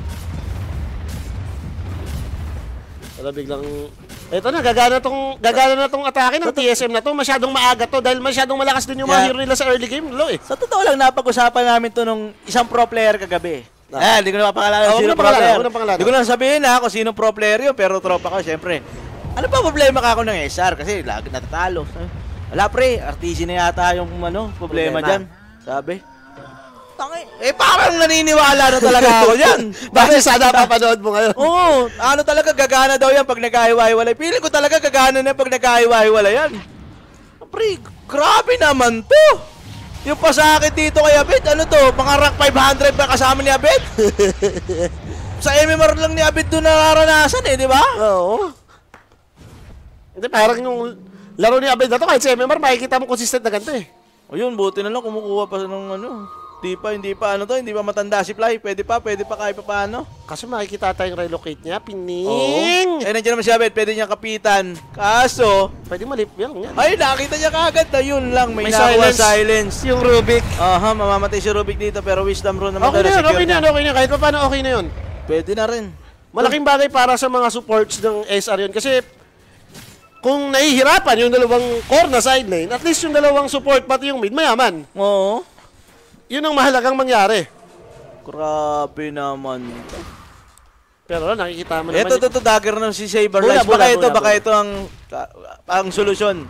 Pero biglang... Ito na, gagana tong, gagana na tong atake ng T S M na to. Masyadong maaga to dahil masyadong malakas din yung mga Yeah. hero nila sa early game. Lo eh. Sa totoo lang, napag-usapan namin to nung isang pro player kagabi. Ah, hindi ko na mapangalala Oh, sino huwag na pro pangalan, player. huwag na pangalan. Hindi ko lang sabihin ha kung sino pro player yun, pero tropa ko, syempre. Ano ba problema ka ako ng S R? Kasi lagi natatalo. Wala pre, R T C na yata yung ano, problema, Problema. dyan. Sabi. Tangay. Eh parang naniniwala na talaga ako dyan. Bakit sana papanood mo ngayon? Oo, ano talaga gagana daw yan pag nagkahiwa-hiwalay. Piling ko talaga gagana na pag nagkahiwa-hiwalay yan. Pre, grabe naman to. Yung pasakit dito kay Abed, ano to? Mga rank five hundred ba kasama ni Abed? Sa M M R lang ni Abed doon nararanasan eh, di ba? Oo. Hindi, parang yung laro ni Abed na to, kahit sa M M R, makikita mo consistent na ganito eh. O yun, buti na lang kumukuha pa ng ano. Hindi pa, hindi pa. Ano to? Hindi pa matanda si Fly. Pwede pa, pwede pa kahit pa paano. Kaso makikita tayong relocate niya. Oo. Pining! Eh, nandiyan naman si Abed. Pwede niya kapitan. Kaso, Pwede malip lang yan. ay, nakita niya kagad na yun lang. May, May nakuha silence. silence. Yung Rubik. Aha, mamamatay si Rubik dito pero wisdom rune naman Okay na yun, secure okay na yun, niya. okay na yun. Kahit pa paano okay na yun. Pwede na rin. Malaking bagay para sa mga supports ng S R yun. Kasi kung nahihirapan yung dalawang core na side lane, at least yung dalawang support pati yung mid, mayaman. Oo. Yun ang mahalagang mangyari. Grabe naman. Pero nakikita mo naman. Ito, ito, ito, dagger ng si Saber Bula, Lights. bula, Baka ito, bula, baka bula. ito ang, ang solusyon.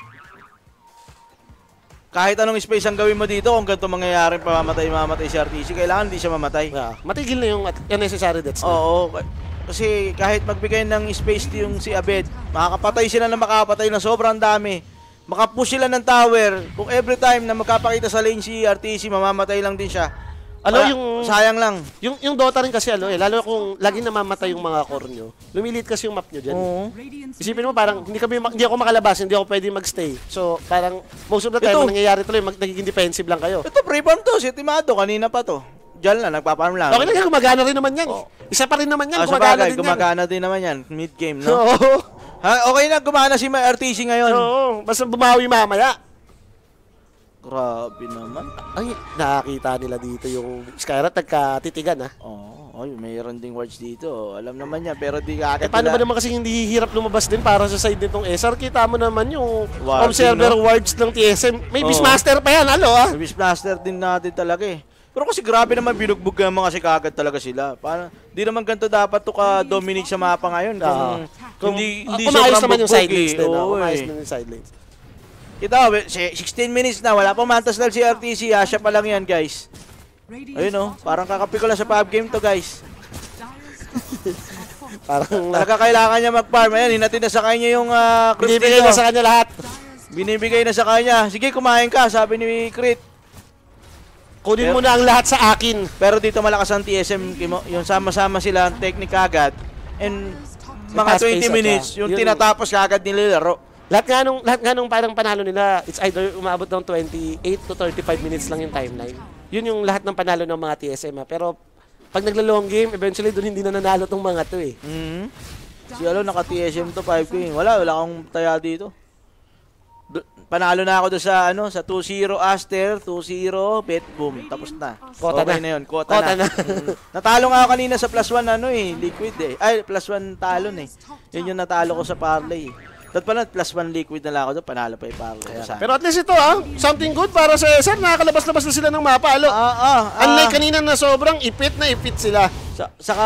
Kahit anong space ang gawin mo dito, kung ganito mangyayari, pamamatay, mamatay si R T C, kailangan hindi siya mamatay. Ah, matigil na yung at- unnecessary deaths. na. Oo, kasi kahit magbigay ng space yung si Abed, makakapatay sila na makakapatay na sobrang dami. Makapush sila ng tower. Kung every time na magkapakita sa lane si R T C, mamamatay lang din siya. Ano Kaya, yung sayang lang. yung yung Dota rin kasi ano eh, lalo kung laging namamatay yung mga core nyo. Lumilit kasi yung map nyo diyan. Oo. Radiant's Isipin mo parang hindi kami hindi ako makalabas, hindi ako pwedeng magstay. So, parang most of the time Ito. ang nangyayari tuloy mag nagiging defensive lang kayo. Ito, pre-farm to. Si Timado, kanina pa to. Diyan lang, nagpa-farm lang. Okay lang yan, gumagana rin naman yan. Oo. Isa pa rin naman yan, Ah, sa gumagana bagay, din gumagana din naman yan. Mid-game, yan. no? Oo. Ha, okay na, gumana si R T C ngayon. Oo, basta bumawi mamaya. Grabe naman. Ay, nakakita nila dito yung Skyrat nagkatitigan ah. Oo, oh, mayroon ding wards dito. Alam naman niya, pero di ka Eh, agad paano ba nila- naman kasi hindi hihirap lumabas din para sa side nitong S R? Kita mo naman yung Warding, observer no? wards ng T S M. May Oo. Beastmaster pa yan, alo ah. Service blaster din natin talaga eh. Pero kasi grabe naman binugbog naman kasi kagad talaga sila. Para di naman ganito dapat to ka-dominate sa mapa ngayon kung, Ah. kung hindi, Ah, hindi kumayos sobrang naman yung bugbog side lanes eh. din. ah. Oo, Kumayos eh. naman yung side lanes. Kita, we- si- sixteen minutes na, wala pang mantas na si R T C ha. Siya pa lang yan guys. Radiant's Ayun oh, parang kakapi ko lang sa pub game to guys. Dire's structures are Parang na, Talaga kailangan niya mag-farm. Ayan, hinatid na sa kanya yung uh, Crit binibigay dito. na sa kanya lahat. Binibigay na sa kanya. Sige, kumain ka, sabi ni Crit. Kunin Pero- mo na ang lahat sa akin. Pero dito malakas ang T S M, Kimo. Yung sama-sama sila, ang technique agad. And mga Fast twenty pace at minutes, saka, yung yun- tinatapos agad nilalaro. Lahat nga nung, lahat nga nung parang panalo nila, it's either umabot ng twenty-eight to thirty-five minutes lang yung timeline. Yun yung lahat ng panalo ng mga T S M ha. Pero pag nagla-long game, eventually doon hindi na nanalo tong mga to eh. Mhm. Si Alo, naka-T S M to, five K. Wala, wala akong taya dito. Do- panalo na ako doon sa, ano, sa two zero Aster, two zero, bet, boom. Tapos na. Kota okay na. na yun, kota, Kota na. na. Mhm. Natalo nga ako kanina sa plus one, ano eh, liquid eh. Ay, plus one talon eh. Yun yung natalo ko sa parlay eh. Dapat pala, plus one liquid na lang ako doon, panalo pa yung parlay. Sa- Pero at least ito ah, something good para sa S R. Nakakalabas-labas na sila ng mapa. Alo, Ah, ah, ah. unlike kanina na sobrang ipit na ipit sila. Sa, saka,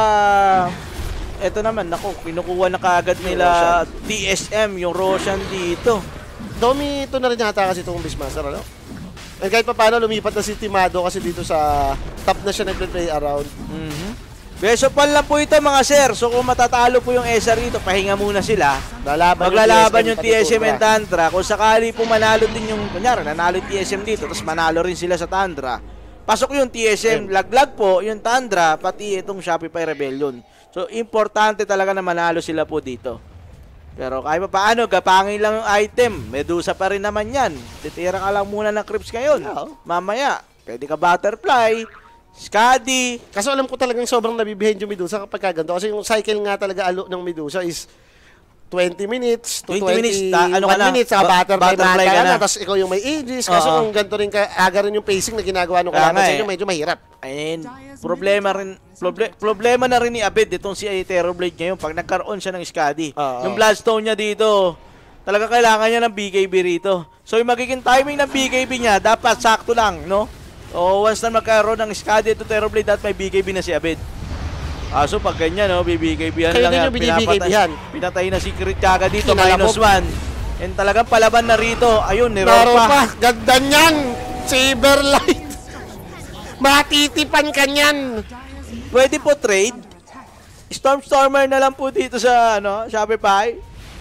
eto naman, naku, kinukuha na kaagad nila T S M, yung Roshan dito. Domi, ito na rin yata kasi itong Beastmaster, ano? And kahit pa paano, lumipat na si Timado kasi dito sa top na siya nagpe-play around. Mhm. Beso pa lang po ito mga sir. So kung matatalo po yung S R dito, pahinga muna sila. Lalaban Maglalaban yung T S M pati and Tundra. Kung sakali po manalo din yung, kunyari, nanalo yung T S M dito, tapos manalo rin sila sa Tundra. Pasok yung T S M, laglag po yung Tundra, pati itong Shopify Rebellion. So importante talaga na manalo sila po dito. Pero kahit pa paano, gapangin lang yung item. Medusa pa rin naman yan. Titira ka lang muna ng creeps ngayon. Oo. Mamaya, pwede ka butterfly, Scuddy. Kaso alam ko talagang sobrang nabibihin yung Medusa kapag kaganto. Kasi yung cycle nga talaga alo ng Medusa is twenty minutes to twenty twenty minutes, ta- ano ka na, minutes. Saka ba- butterfly, butterfly butterfly ka ka na. na. Tapos ikaw yung may Aegis. Kaso Oo. kung ganito rin ka, aga rin yung pacing na ginagawa nung Kaya kalaban nga sa eh. inyo, medyo mahirap. Ayun, problema rin proble- problema na rin ni Abed itong si Terrorblade ngayon pag nagkaroon siya ng Scuddy. Oo. Yung Bloodstone niya dito, talaga kailangan niya ng B K B rito. So yung magiging timing ng B K B niya, dapat sakto lang, no? O once na magkaroon ng Scuddy ito Terrorblade, dapat may B K B na si Abed. Ah, so pag ganyan, no, B B K B yan Kayo lang din yan. yung binibigay-bihan. Pinatay na si Crit Kaga dito, Kinalakop. minus one. And talagang palaban na rito. Ayun, ni Naro Ropa. pa. Ganda niyan. Saberlight. Matitipan ka niyan. Pwede po trade. Stormstormer na lang po dito sa ano, Shopify.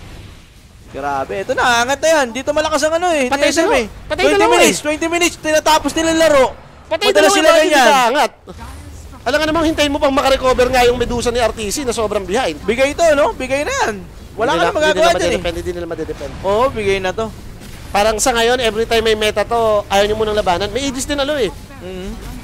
Grabe, ito na, angat na yan. Dito malakas ang ano eh. Patay T S M dalawa. eh. Patay twenty dalawa minutes, eh. twenty minutes, tinatapos nila yung laro. Patay Madalas dalawa sila yung ganyan. angat. Alam nga namang hintayin mo pang makarecover nga yung Medusa ni R T C na sobrang behind. Bigay ito, no? Bigay na yan. Wala ka na magagawa dyan eh. Hindi nila madedepend. Oo, bigay na to. Parang sa ngayon, every time may meta to, ayaw nyo munang labanan. May Aegis din alo eh. Mhm.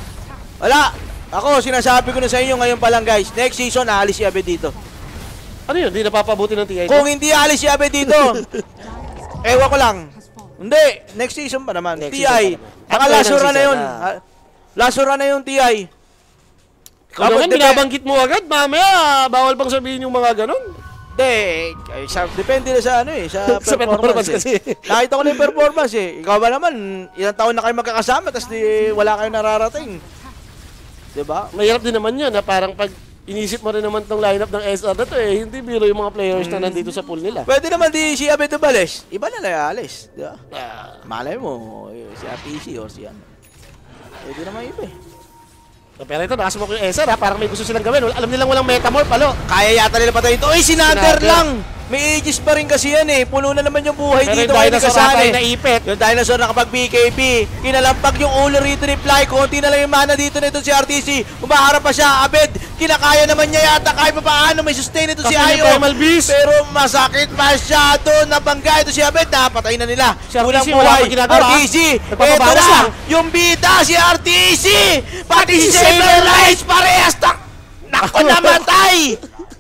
Wala. Ako, sinasabi ko na sa inyo ngayon pa lang, guys. Next season, aalis si Abed dito. Ano yun? Di napapabuti ng T I. Kung hindi aalis si Abed dito, ewan ko lang. Hindi, next season pa naman. Next T I. season pa naman. Baka After last ng run na season, yun. ah. Ah, Last run na yung T I. Ikaw naman, binabanggit mo agad. Mamaya, bawal bang sabihin yung mga ganon? Hindi, eh, sa, depende na sa ano eh, sa Sa performance performance, kasi. eh. Nakita ko na yung performance eh. Ikaw ba naman, ilang taon na kayo magkakasama, tapos di, wala kayo nararating. Diba? Mahirap din naman yun, na parang pag inisip mo rin naman tong lineup ng S R na to eh, hindi biro yung mga players na nandito sa pool nila. Pwede naman di si Abed Ubales, iba na lang alis. Diba? Ah, Malay mo, eh, si R T C o si ano. Pwede naman iba eh. pero ito, nakasubok yung S R ha, parang may gusto silang gawin. Wala- Alam nilang walang metamorph, palo. Kaya yata nila patay ito. Uy, si Nader Nader. lang! May aegis pa rin kasi yan eh. Puno na naman yung buhay Pero dito. yung Kaya dinosaur nagkasali. ata yung naipit. Yung dinosaur nakapag B K B. Kinalampag yung ulo rito ni Fly. Konti na lang yung mana dito nito si R T C. Umaharap pa siya. Abed, kinakaya naman niya yata. Kahit pa paano may sustain ito si Kasi Ayo. yung Primal Beast. Pero masakit masyado. Nabangga ito si Abed. Napatay na nila. Si R T C, Unang wala buhay. pang ginagawa. R T C. Nagpapabawas Ito na. lang. Yung bida si R T C. Pati si Saber Lights. Parehas na. Nako, namatay.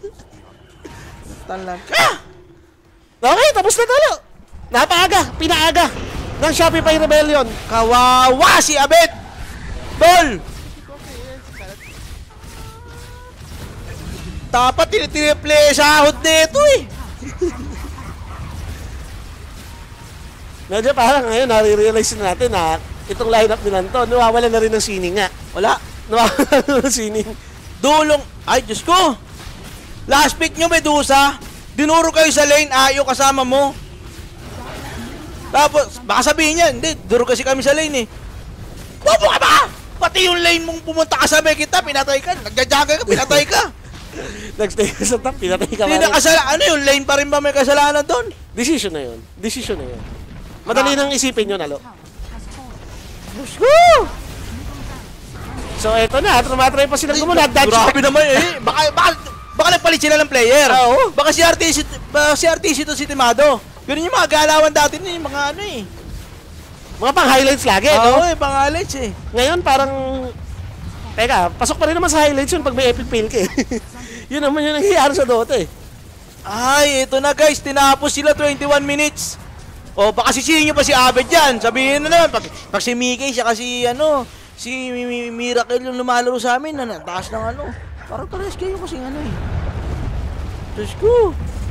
Tanlan ka. Okay, tapos na talo. Napaaga, pinaaga ng Shopify Rebellion. Kawawa si Abed! Tol! Dapat tinitiriple sahod nito eh! Medyo parang ngayon, nare-realize na natin na itong lineup nila to, nawawala na rin ng sining nga. Wala. Nawawala na ng sining. Dulong. Ay, Diyos ko! Last pick nyo, Medusa. Dinuro kayo sa lane, Ayo kasama mo. Tapos, baka sabihin niya, hindi, duro kasi kami sa lane eh. Bobo ka ba? Pati yung lane mong pumunta kasabay kita, pinatay ka. Nagjajaga ka, pinatay ka. Nag-stay ka sa top, pinatay ka Hindi pa na rin. kasalanan. Ano yun, lane pa rin ba may kasalanan doon? Decision na yun. Decision na yun. Madali nang isipin yun, alo. Woo! So, eto na. Tumatry pa silang gumunod. Dodge Grabe naman eh. Baka, baka, baka nagpalit sila ng player. Oo. Baka si R T C, baka si R T C to si Timado. Ganun yung mga galawan dati ni mga ano eh. mga pang-highlights lagi, Oo no? eh, pang-highlights eh. Ngayon, parang... Teka, pasok pa rin naman sa highlights yun pag may epic fail ka eh. Yun naman yung nangyayari sa Dota eh. Ay, ito na guys, tinapos sila twenty-one minutes. O baka sisihin nyo pa si Abed dyan. Sabihin na naman, pag, pag si Mickey, siya kasi ano, si Mi- Mi- Miracle yung lumalaro sa amin, na taas ng ano. Parang pares kayo kasi ano eh. Diyos ko.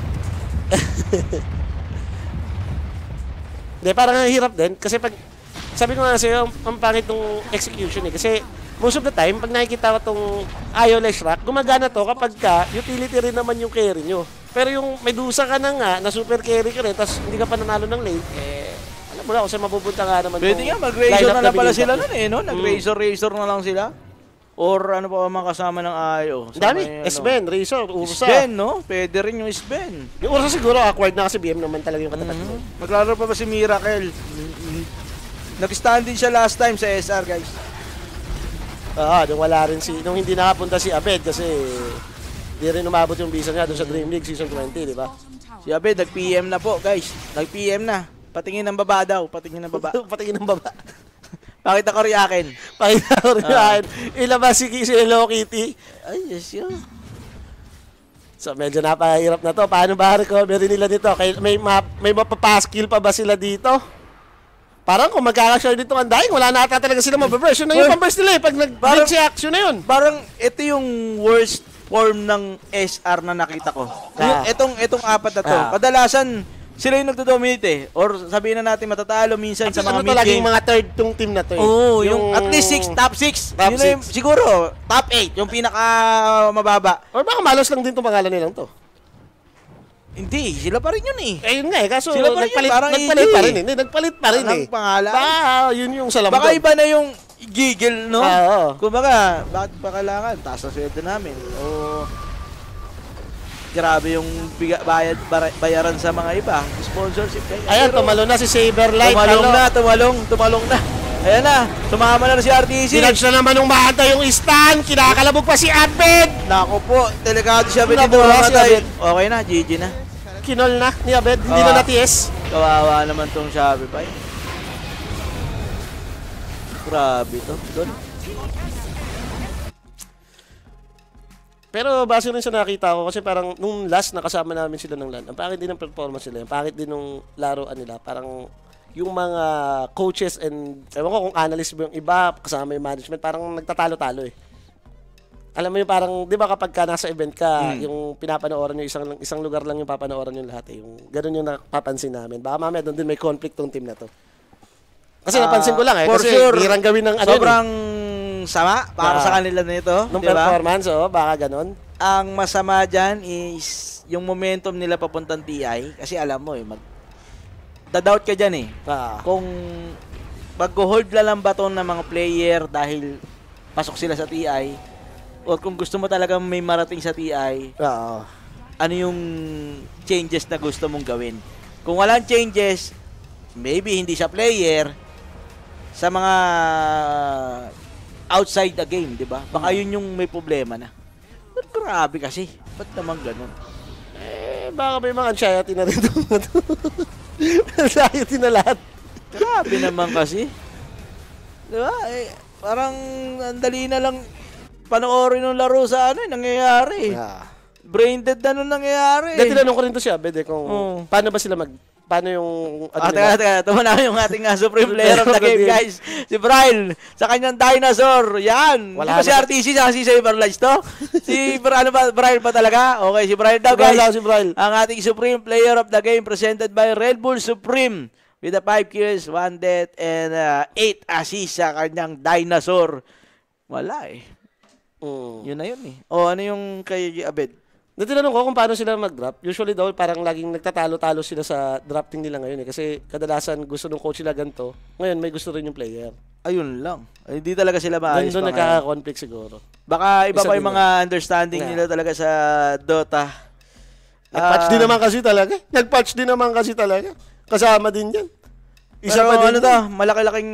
Hindi, parang ang hirap din. Kasi pag, sabi ko nga sa'yo, ang pangit ng execution eh. Kasi most of the time, pag nakikita ko itong Ayo Leshrac, gumagana to kapag ka, utility rin naman yung carry nyo. Pero yung Medusa ka na nga, na super carry ka rin, tapos hindi ka pa nanalo ng lane, eh, alam mo na kung saan mapupunta nga naman Pwede tong nga, mag-razor lineup na lang pala binilda sila ko. nun eh, no? Nag-razor-razor na lang sila. Or ano pa ba mga kasama ng Ayo? Ang dami. Sama yung ano. Sven, Razor, Ursa. Sven, no? Pwede rin yung Sven. Yung Ursa siguro, awkward na kasi B M naman talaga yung katapat mo. Mm-hmm. Maglaro pa ba si Miracle? Nag-stand din siya last time sa S R, guys. Oo, nung wala rin si, nung hindi nakapunta si Abed kasi di rin umabot yung visa niya doon sa Dream League Season twenty, di ba? Si Abed, nag-P M na po, guys. Nag-P M na. Patingin ng baba daw. Patingin ng baba. Patingin ng baba. Pakita ko rin akin. Pakita ko rin yan. Ilabas si, si Hello Kitty. Ay, yes yun. So medyo napahirap na to. Paano ba recovery nila dito? Kay, may, ma, may mapapaskill pa ba sila dito? Parang kung magkakashare dito ang daing, wala na ata talaga sila mabaversion na yung Well, pang-burst nila eh. Pag parang- nag-break si action na yun. Parang ito yung worst form ng S R na nakita ko. Ah. Yung, itong, itong apat na to. Ah. Kadalasan, sila yung nagdodominate eh. Or sabihin na natin matatalo minsan sa mga Ano to laging mid-game. mga third tong team na to eh. Oo, yung, at least six, top six. Top Yun na yung- six. siguro, top eight, yung pinaka mababa. Or baka malos lang din itong pangalan nilang to. Hindi, sila pa rin yun eh. Eh yun nga eh, kaso Sila pa rin yun, nagpalit, parang nagpalit hindi pa eh. rin eh. Hindi, nagpalit pa rin Anong eh. pangalan? Baka yun yung sa lambot. Baka iba na yung gigil, no? Ah, oo. Kumbaga, bakit pa kailangan? Taas na sweldo namin. O, grabe yung biga, bayad, bara- bayaran sa mga iba. Sponsorship. Kaya, Ayan, pero tumalo na si Saberlight. Tumalong ano? na, tumalong, tumalong na. Ayan na, sumama na si R T C. Sinadge na naman ng mahanta yung stand. Kinakalabog pa si Abed. Nako po, delikado siya. Abed dito Nabura si mamatay. Abed. Okay na, G G na. Kinol na ni Abed. Hindi Ah. na na-T S. Kawawa naman tong Shopify. Grabe to. Doon. Pero base rin sa nakita ko, kasi parang nung last nakasama namin sila ng LAN, ang pangit din ng performance nila, ang pangit din ng laruan nila. Parang yung mga coaches and, ewan ko kung analyst mo yung iba, kasama yung management, parang nagtatalo-talo eh. Alam mo yung parang, di ba kapag ka nasa event ka, hmm. yung pinapanooran yung isang, isang lugar lang yung papanooran yung lahat eh. Yung, ganun yung napapansin namin. Baka mamaya doon din may conflict tong team na to. Kasi uh, napansin ko lang eh, kasi sure, hirang gawin ng ano. Sobrang sama para uh, sa kanila nito. Nung diba? Performance, oh, baka ganun. Ang masama dyan is yung momentum nila papuntang T I. Kasi alam mo eh, mag da-doubt ka dyan eh. Ah. Kung mag-hold lang ang baton ng mga player dahil pasok sila sa T I, o kung gusto mo talagang may marating sa T I, ah. ano yung changes na gusto mong gawin. Kung walang changes, maybe hindi sa player, sa mga outside the game, di ba? Baka yun yung may problema na. But grabe kasi. Ba't naman ganun? Eh, baka may mga anxiety na rin doon. Anxiety na lahat. Grabe naman kasi. Di ba? Eh, parang ang dali na lang panoorin ng laro sa ano, nangyayari. Yeah. Brain dead na nung nangyayari. Dati tinanong ko rin to siya, Bede, kung oh. paano ba sila mag... Paano yung... Ano ah, teka, teka. Tuma na yung ating uh, supreme player of the game, guys. Si Brian, sa kanyang dinosaur. Yan. Wala ba si R T C sa si Cyberlunch to? Si ano ba, Brian pa talaga? Okay, si Brian daw, guys. Si Brian. Ang ating supreme player of the game presented by Red Bull Supreme with a five kills, one death, and uh, eight assists sa kanyang dinosaur. Wala eh. Mm. Yun na yun eh. O, ano yung kay Abed? Dati tinanong ko kung paano sila mag-drop. Usually daw, parang laging nagtatalo-talo sila sa drafting nila ngayon eh. Kasi kadalasan gusto ng coach sila ganito. Ngayon, may gusto rin yung player. Ayun lang. Ay, hindi talaga sila maayos. Doon nagkaka-conflict siguro. Baka iba Isa pa yung mga na. understanding yeah. nila talaga sa Dota. Nag-patch uh, din naman kasi talaga. Nag-patch din naman kasi talaga. Kasama din yan. Isa pero pa din ano to, malaki-laking...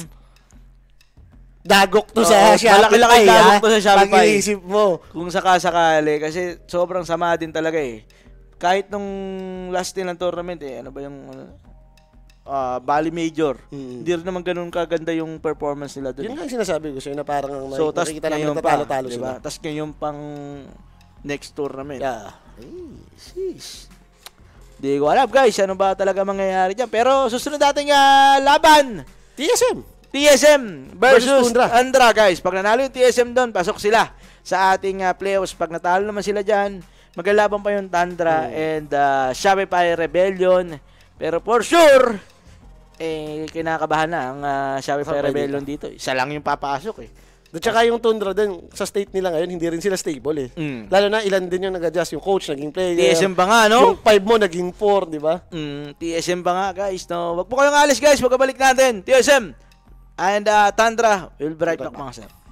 Dagok to oh, sa Shopify. Malaki-laki dagok to sa Shopify. Pag-iisip mo. Kung sakasakali, kasi sobrang sama din talaga eh. Kahit nung last din ng tournament eh, ano ba yung uh, Bali Major, mm. hindi rin naman ganun kaganda yung performance nila doon. Yun nga yung sinasabi ko sa'yo na parang ang so, nakikita namin natalo-talo diba? sila. Tapos ngayon pang next tournament. Yeah. Ay, sis. Di ko alam guys, ano ba talaga mangyayari dyan. Pero susunod natin uh, laban. T S M. T S M versus, versus Andra, guys. Pag nanalo yung T S M doon, pasok sila sa ating uh, playoffs. Pag natalo naman sila dyan, maglalaban pa yung Tundra mm. and uh, Shopify Rebellion. Pero for sure, eh, kinakabahan na ang uh, Shopify okay, Rebellion dito. Isa lang yung papasok eh. At saka yung Tundra din, sa state nila ngayon, hindi rin sila stable eh. Mm. Lalo na ilan din yung nag-adjust. Yung coach, naging player. T S M ba nga, no? Yung five mo, naging four, di ba? Mm, T S M ba nga, guys, no? Wag po kayong alis, guys. Magkabalik natin. T S M and uh, Tundra will be right back, mga sir.